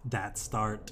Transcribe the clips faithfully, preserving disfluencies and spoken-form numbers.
that start.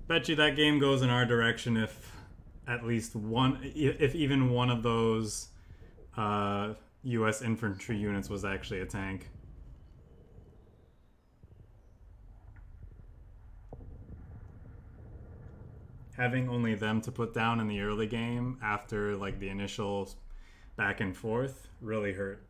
Bet you that game goes in our direction if at least one, if even one of those uh, U S infantry units was actually a tank. Having only them to put down in the early game after like the initial back and forth really hurt.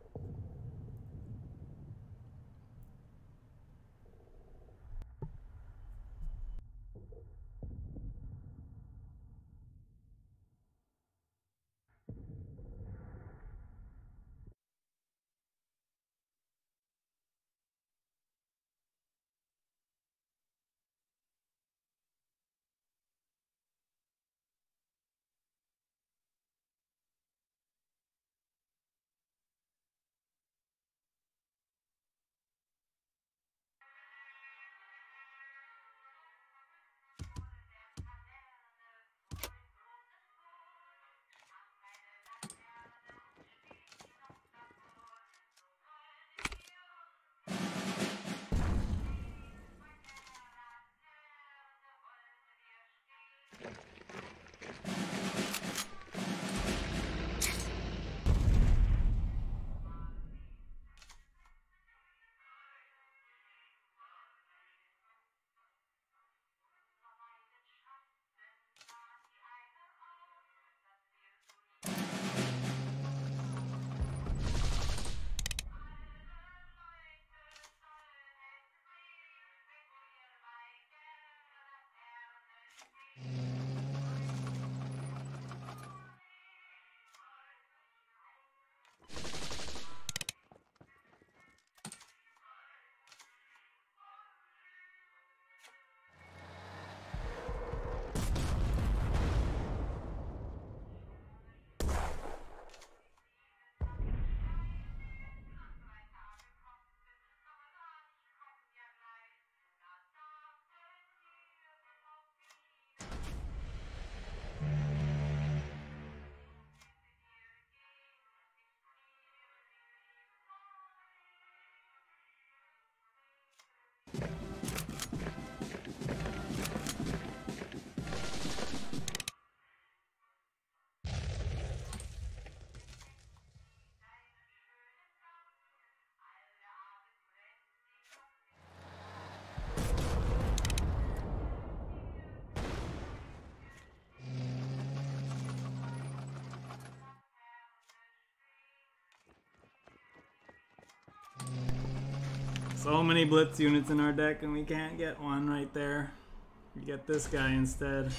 So many blitz units in our deck and we can't get one right there. We get this guy instead.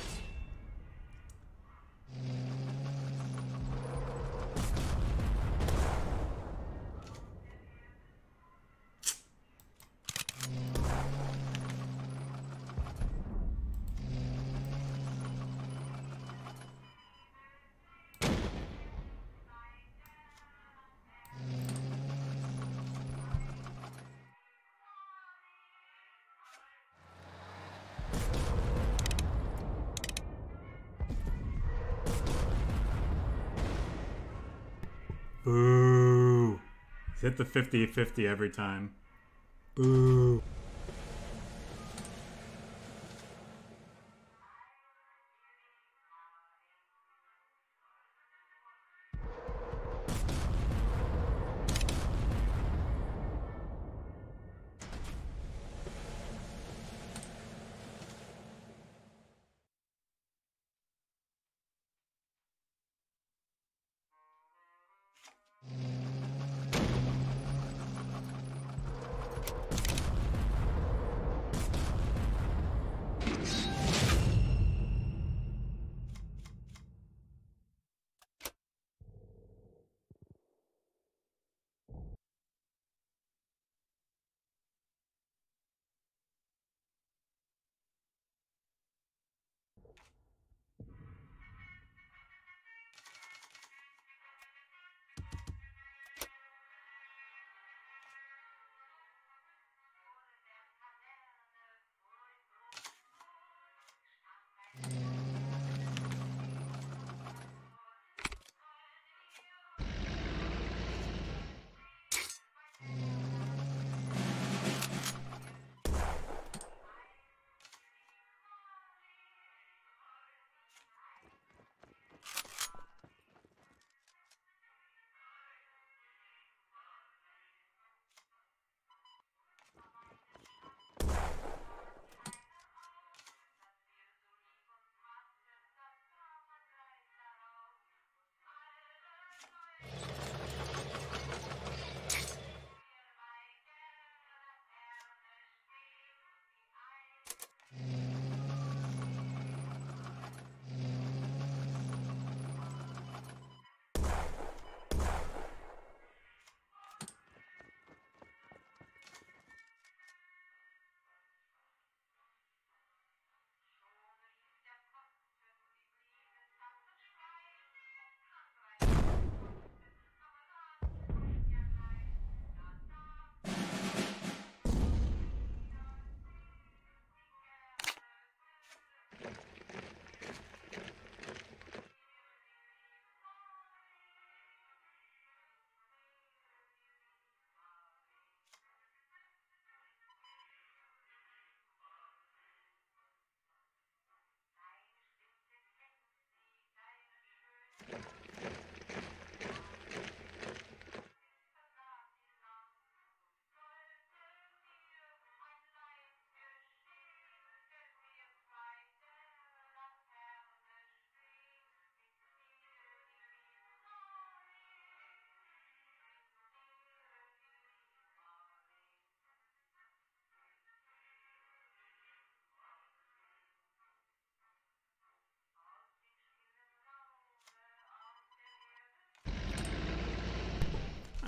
Boo. He's hit the fifty fifty every time. Boo.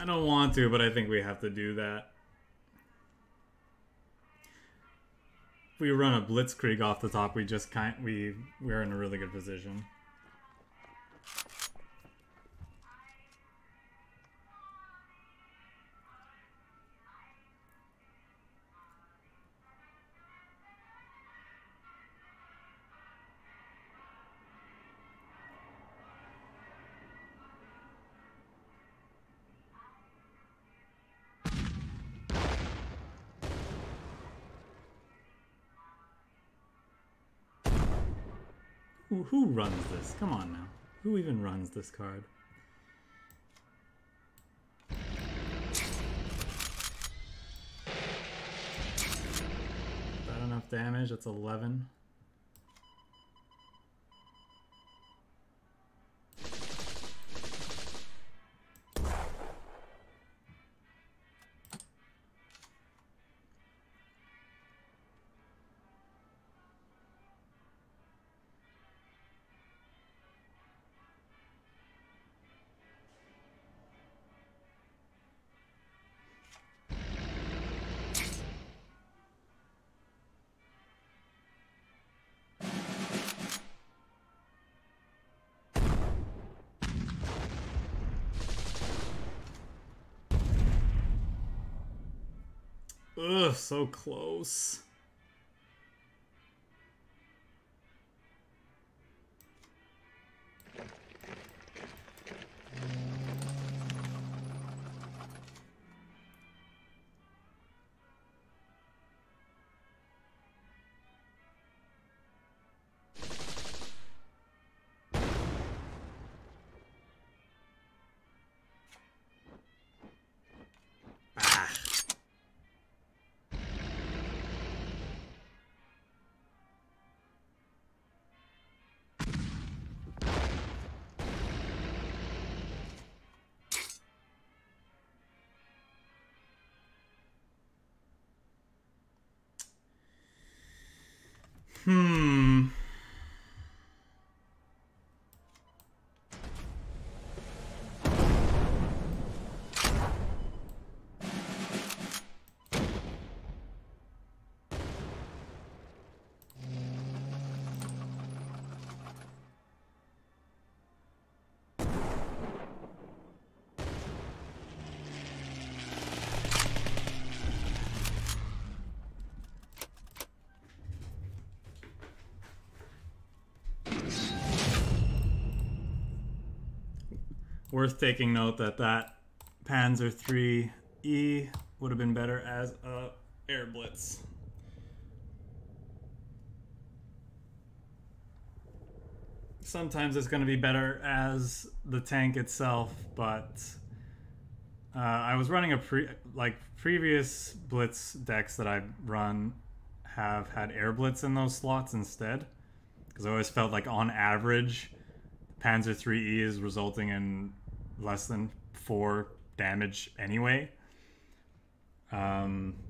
I don't want to, but I think we have to do that. If we run a Blitzkrieg off the top, we just kind we we're in a really good position. Who, who runs this? Come on now. Who even runs this card? Is that enough damage? That's eleven. Ugh, so close. Hmm. Worth taking note that that Panzer three E would have been better as a air blitz. Sometimes it's going to be better as the tank itself, but uh, I was running a pre like previous blitz decks that I've run have had air blitz in those slots instead, because I always felt like on average Panzer three E is resulting in less than four damage anyway. Um,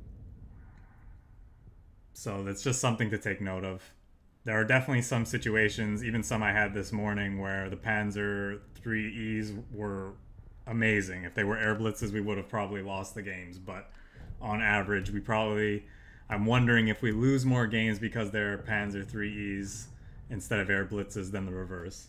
so that's just something to take note of. There are definitely some situations, even some I had this morning, where the Panzer three Es were amazing. If they were air blitzes, we would have probably lost the games, but on average, we probably... I'm wondering if we lose more games because they're Panzer three Es instead of air blitzes than the reverse.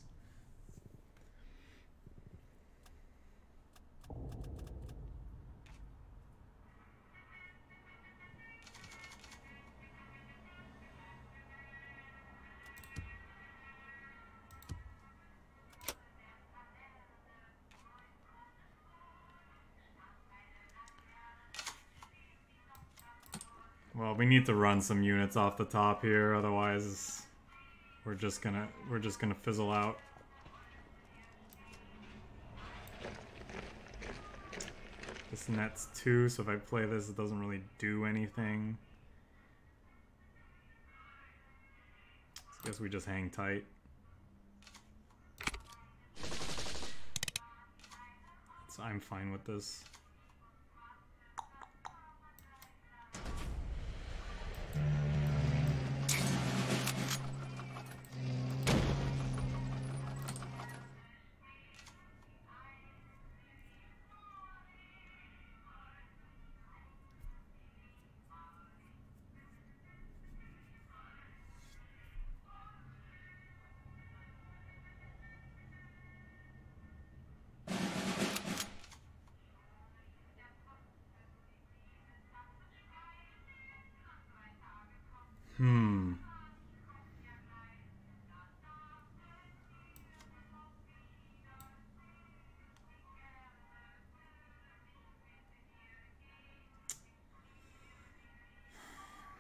Well, we need to run some units off the top here, otherwise we're just gonna we're just gonna fizzle out. This nets two, so if I play this, it doesn't really do anything. I guess we just hang tight. So I'm fine with this.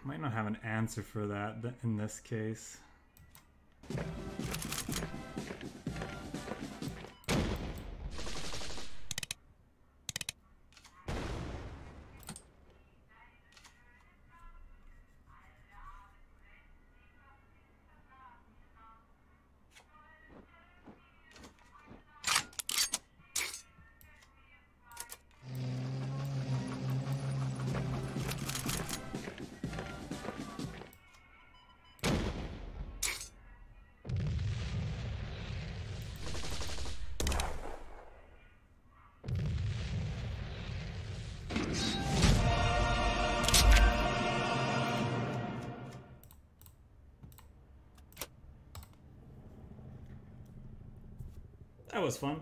Might not have an answer for that in this case. That was fun.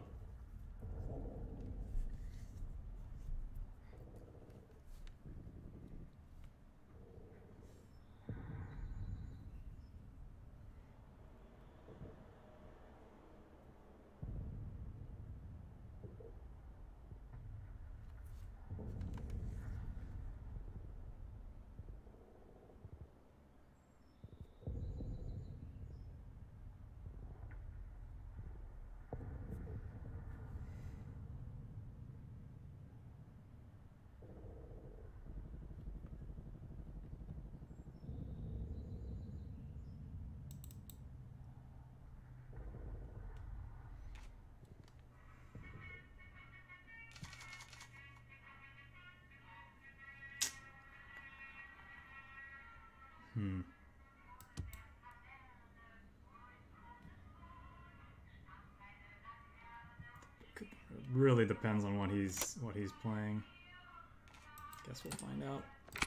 Hmm. It really depends on what he's what he's playing. Guess we'll find out.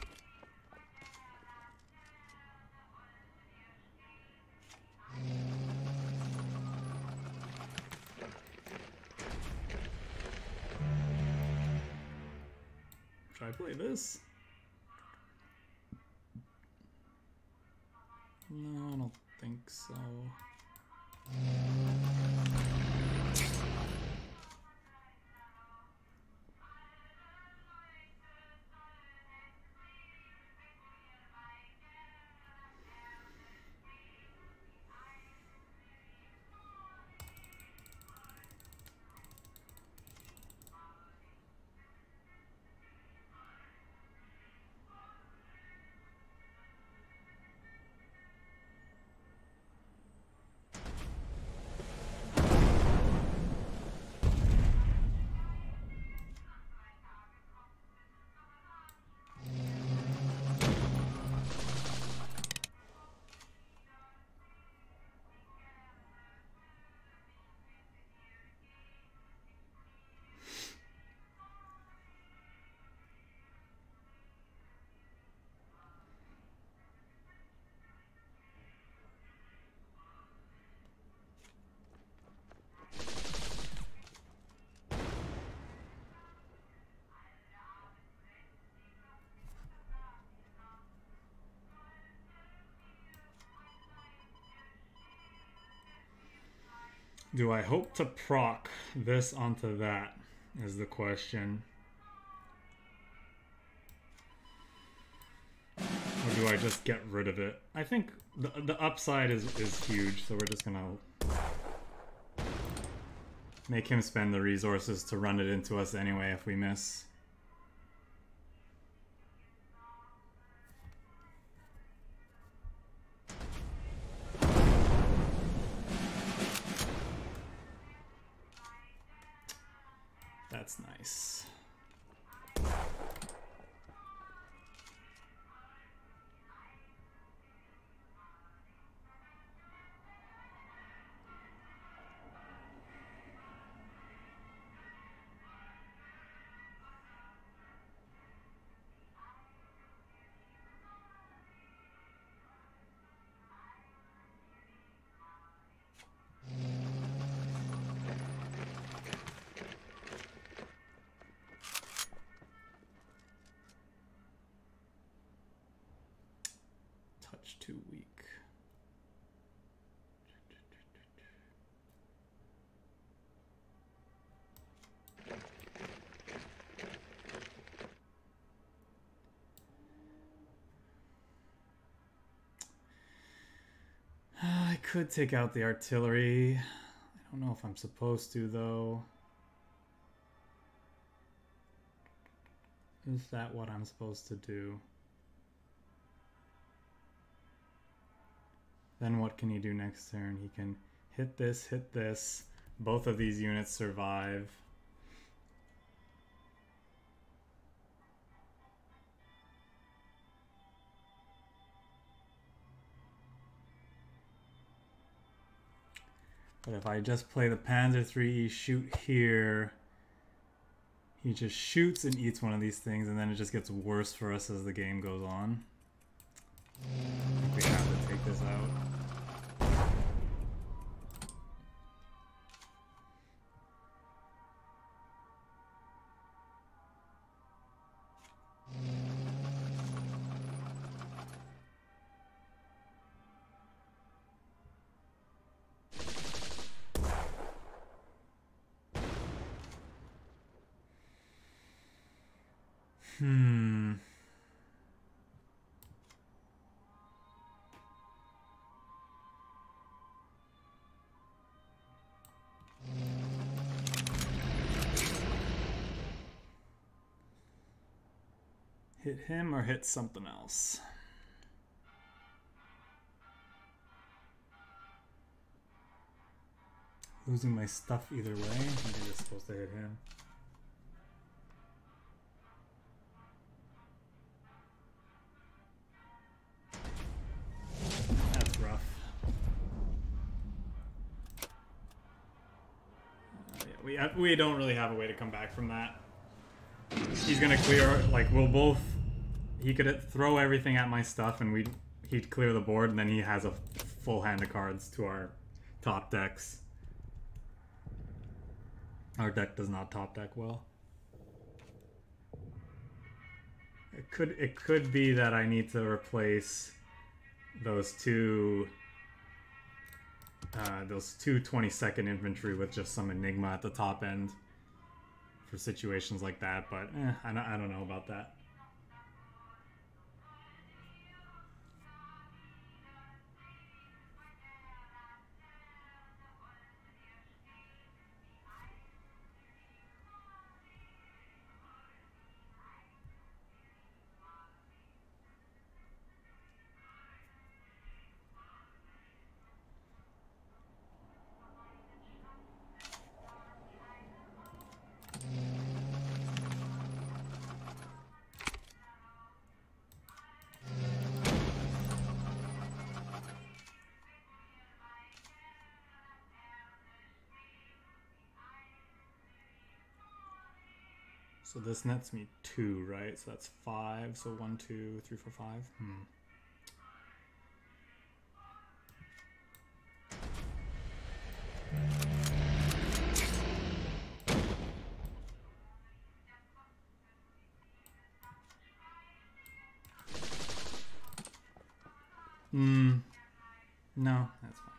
Should I play this? No, I don't think so. Do I hope to proc this onto that is the question. Or do I just get rid of it? I think the, the upside is, is huge, so we're just gonna make him spend the resources to run it into us anyway if we miss. That's nice. Too weak. could take out the artillery. I don't know if I'm supposed to, though. Is that what I'm supposed to do? Then what can he do next turn? He can hit this, hit this. Both of these units survive. But if I just play the Panzer three, shoot here, he just shoots and eats one of these things, and then it just gets worse for us as the game goes on. I think we have to take this out. Hmm. Hit him or hit something else? Losing my stuff either way. I think I'm just supposed to hit him. That's rough. Uh, yeah, we, uh, we don't really have a way to come back from that. He's gonna clear, like, we'll both, he could throw everything at my stuff and we'd, he'd clear the board, and then he has a full hand of cards to our top decks. Our deck does not top deck well. It could, it could be that I need to replace those two, uh, those two twenty-second infantry with just some Enigma at the top end for situations like that, but eh, I, don't, I don't know about that. So this nets me two, right? So that's five. So one, two, three, four, five. Hmm. Hmm. No, that's fine.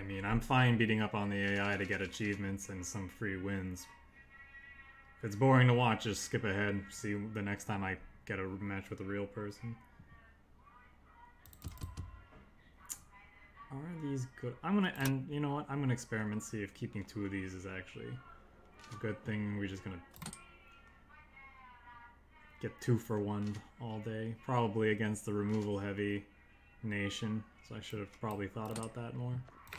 mean, I'm fine beating up on the A I to get achievements and some free wins. If it's boring to watch, just skip ahead. See the next time I get a match with a real person. Are these good? I'm gonna, and you know what? I'm gonna experiment, see if keeping two of these is actually a good thing. We're just gonna get two for one all day. Probably against the removal heavy nation. So I should have probably thought about that more.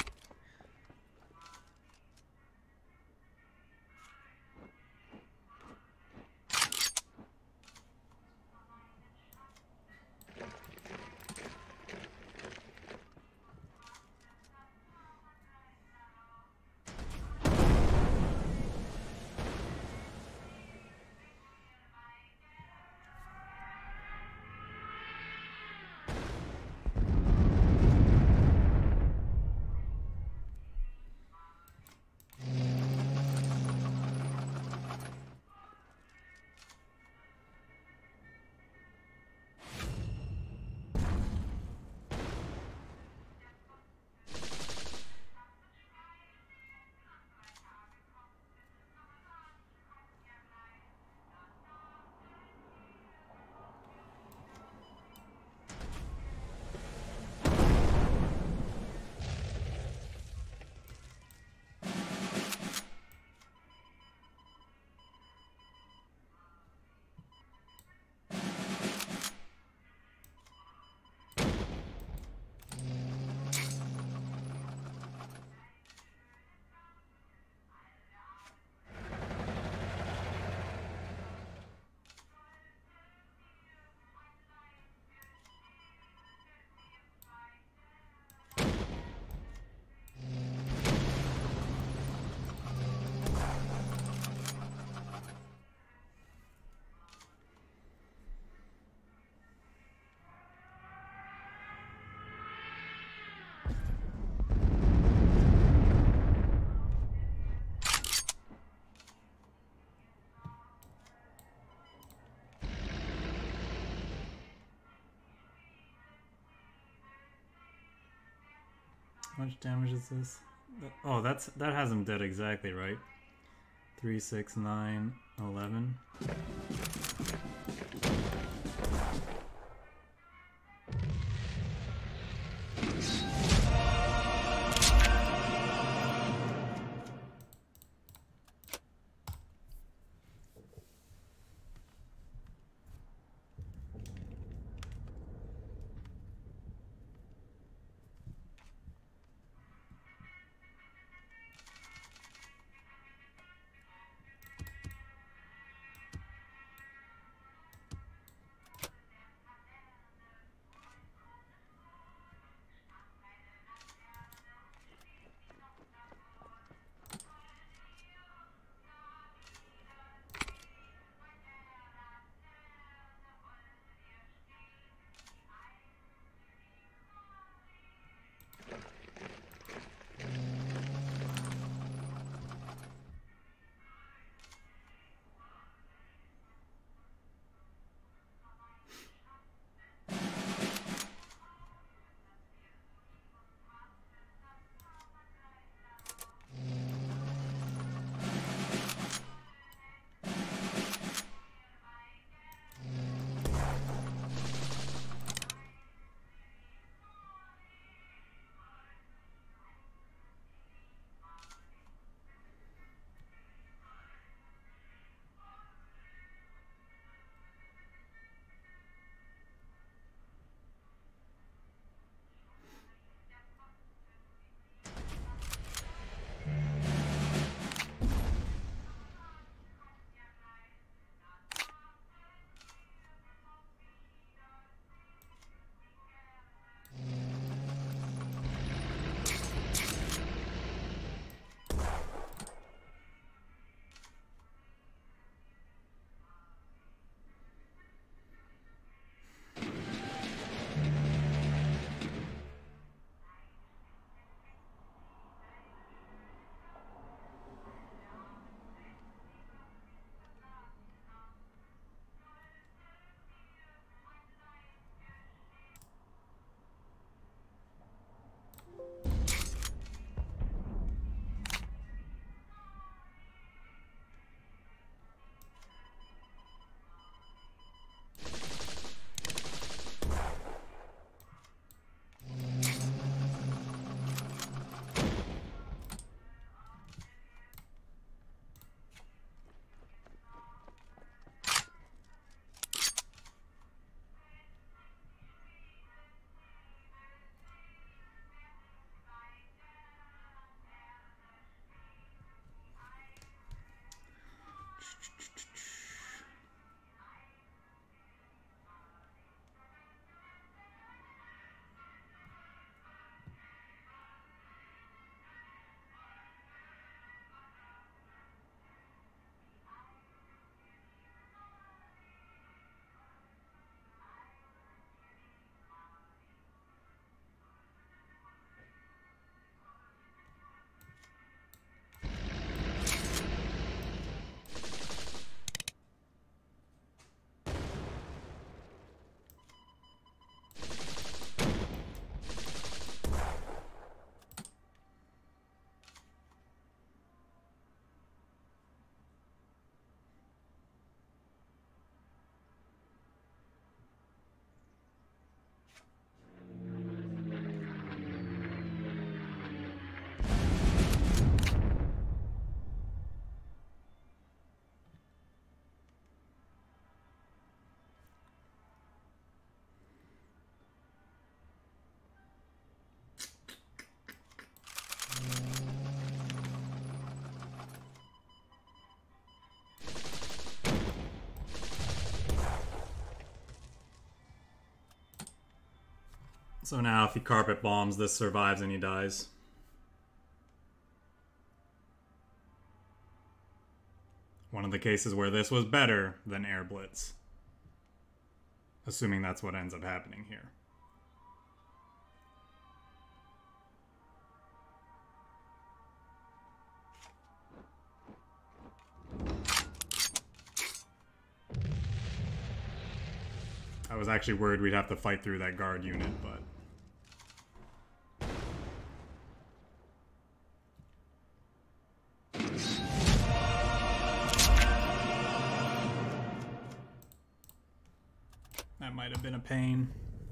How much damage is this? Oh, that's that has him dead exactly, right? Three, six, nine, eleven. So now if he carpet bombs, this survives and he dies. One of the cases where this was better than Air Blitz. Assuming that's what ends up happening here. I was actually worried we'd have to fight through that guard unit, but... that might have been a pain.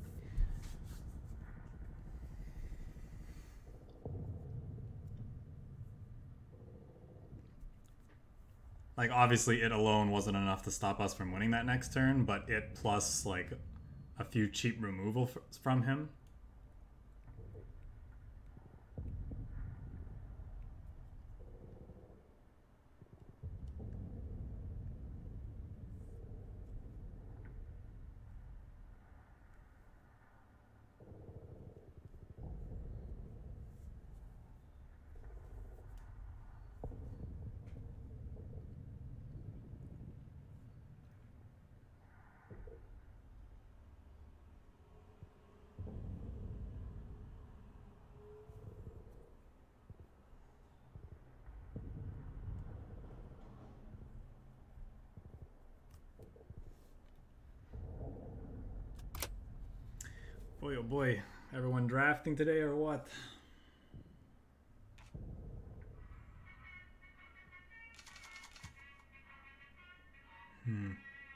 Like, obviously it alone wasn't enough to stop us from winning that next turn, but it plus, like, a few cheap removal from him. Boy, oh boy, everyone drafting today or what? Hmm.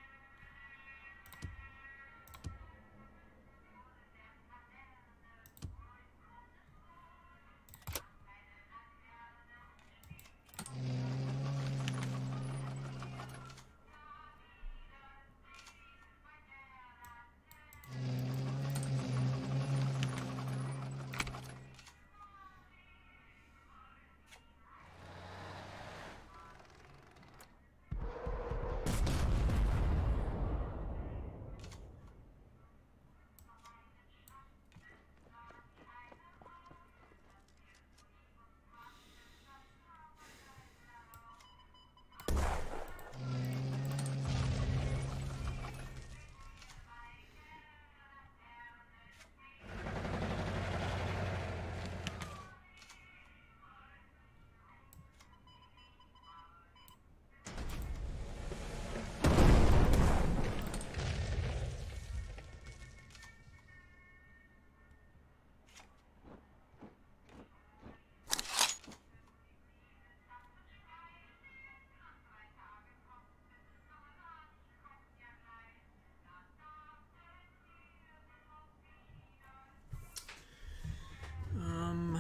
Um...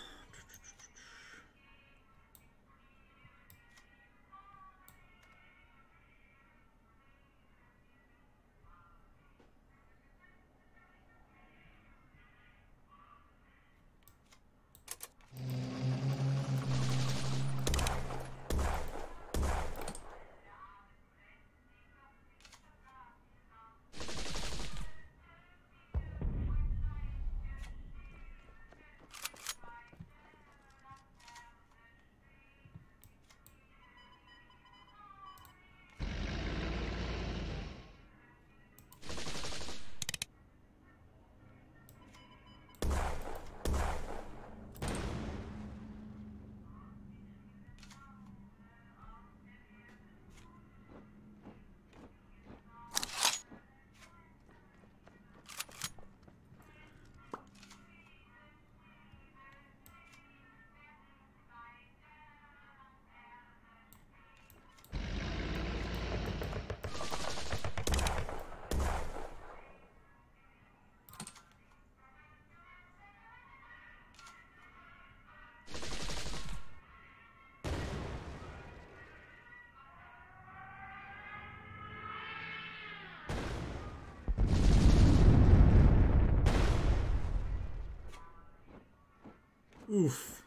Oof.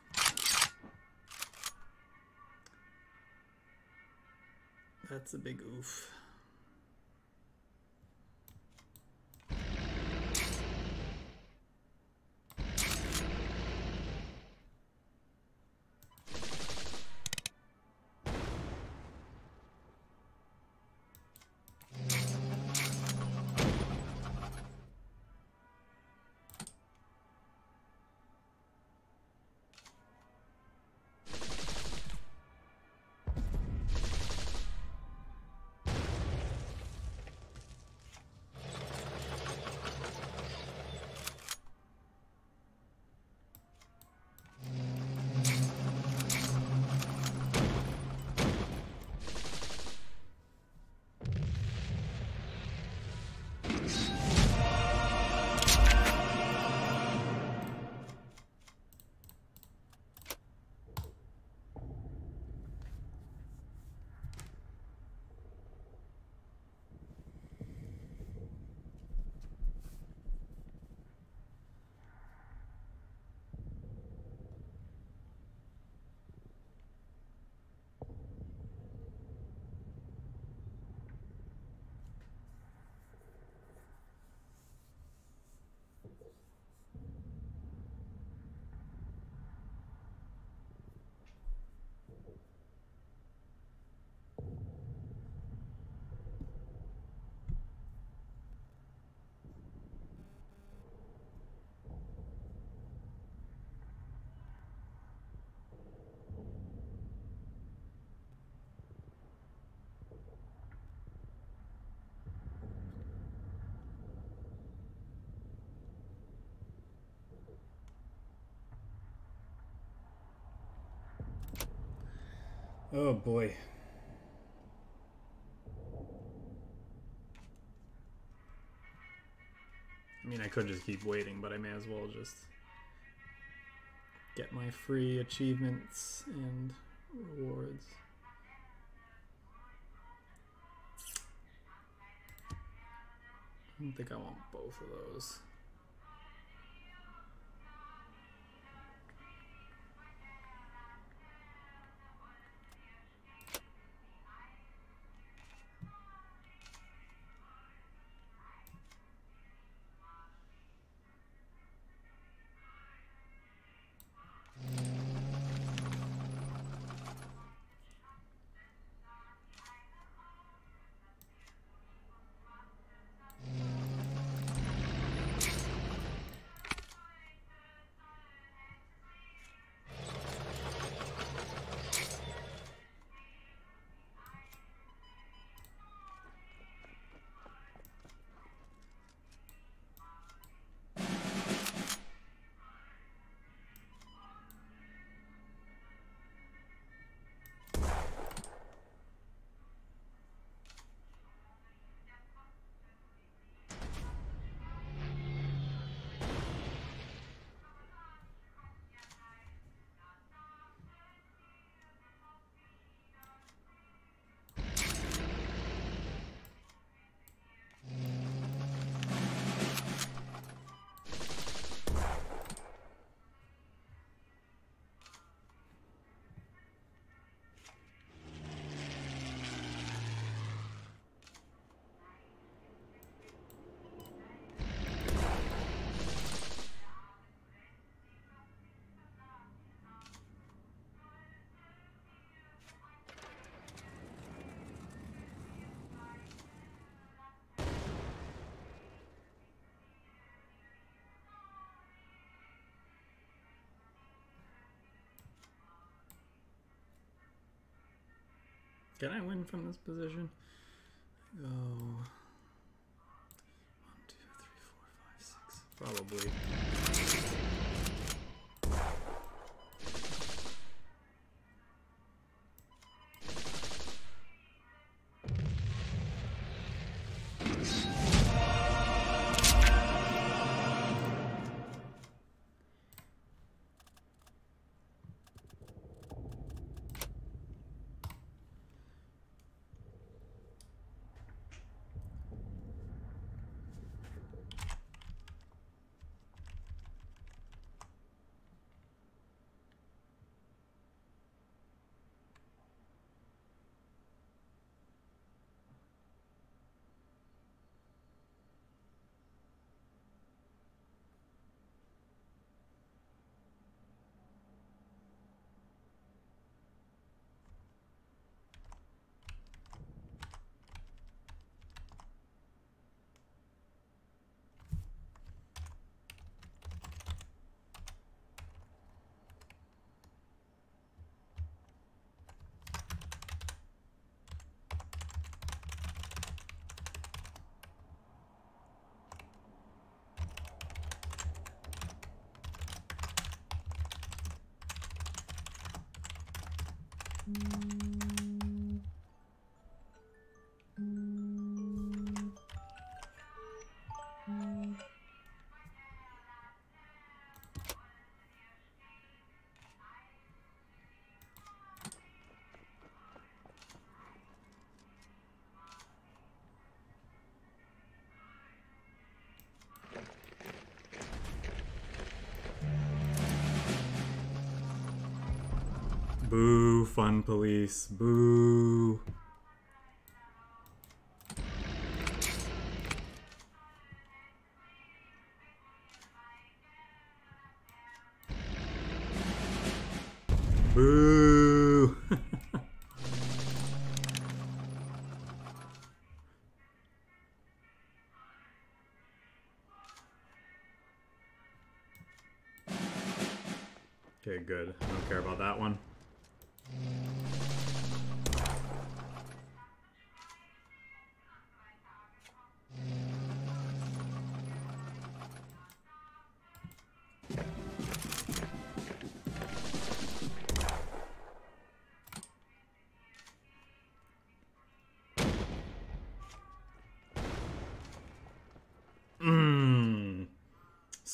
That's a big oof. Oh boy. I mean, I could just keep waiting, but I may as well just get my free achievements and rewards. I don't think I want both of those. Can I win from this position? Go one, two, three, four, five, six. Probably. Boo, fun police. Boo. Boo. Okay, good. I don't care about that one.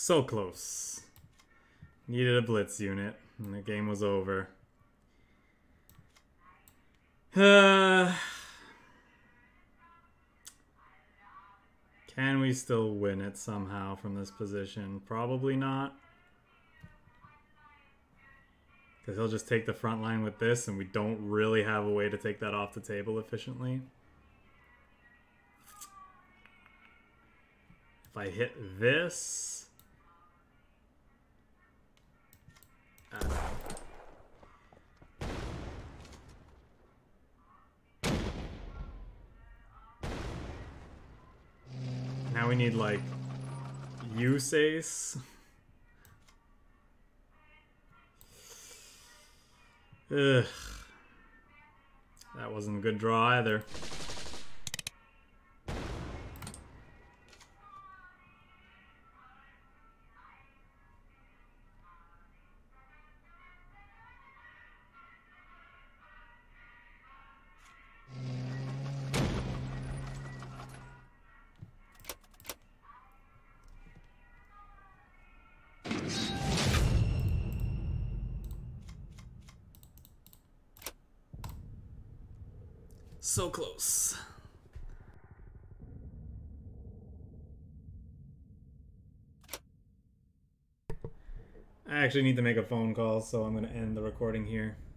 So close. Needed a blitz unit, and the game was over. Uh, can we still win it somehow from this position? Probably not. Because he'll just take the front line with this, and we don't really have a way to take that off the table efficiently. If I hit this... Uh, now we need, like, Usace. Ugh. That wasn't a good draw either. So close. I actually need to make a phone call, so I'm going to end the recording here.